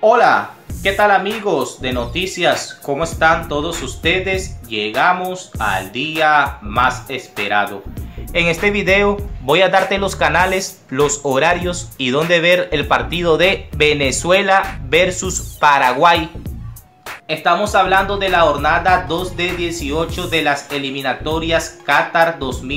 Hola, ¿qué tal amigos de noticias? ¿Cómo están todos ustedes? Llegamos al día más esperado. En este video voy a darte los canales, los horarios y dónde ver el partido de Venezuela versus Paraguay. Estamos hablando de la jornada 2 de 18 de las eliminatorias Qatar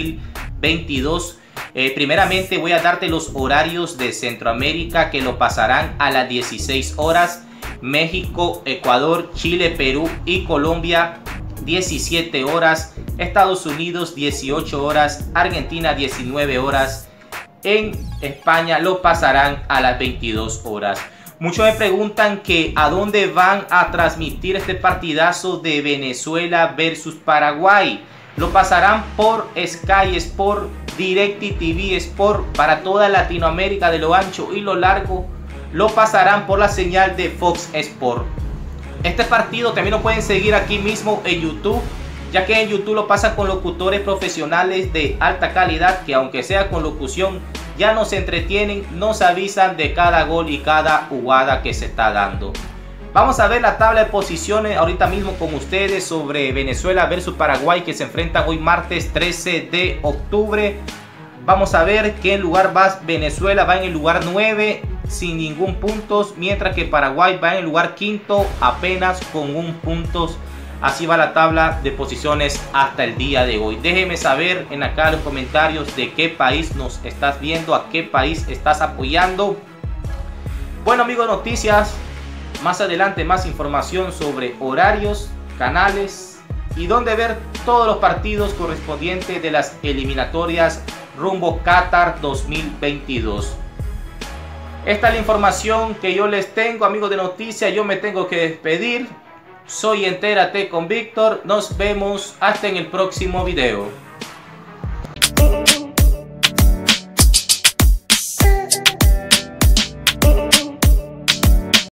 2022. Primeramente voy a darte los horarios de Centroamérica, que lo pasarán a las 16 horas. México, Ecuador, Chile, Perú y Colombia 17 horas. Estados Unidos 18 horas. Argentina 19 horas. En España lo pasarán a las 22 horas. Muchos me preguntan que a dónde van a transmitir este partidazo de Venezuela versus Paraguay. Lo pasarán por Sky Sport, DirecTV Sport para toda Latinoamérica de lo ancho y lo largo. Lo pasarán por la señal de Fox Sport. Este partido también lo pueden seguir aquí mismo en YouTube, ya que en YouTube lo pasan con locutores profesionales de alta calidad, que aunque sea con locución ya nos entretienen, nos avisan de cada gol y cada jugada que se está dando. Vamos a ver la tabla de posiciones ahorita mismo con ustedes sobre Venezuela versus Paraguay, que se enfrentan hoy martes 13 de octubre. Vamos a ver qué lugar va. Venezuela va en el lugar 9 sin ningún punto, mientras que Paraguay va en el lugar 5 apenas con 1 punto. Así va la tabla de posiciones hasta el día de hoy. Déjeme saber en acá los comentarios de qué país nos estás viendo, a qué país estás apoyando. Bueno amigos de noticias, más adelante más información sobre horarios, canales y dónde ver todos los partidos correspondientes de las eliminatorias rumbo Qatar 2022. Esta es la información que yo les tengo, amigos de noticias. Yo me tengo que despedir. Soy Entérate con Víctor. Nos vemos hasta en el próximo video.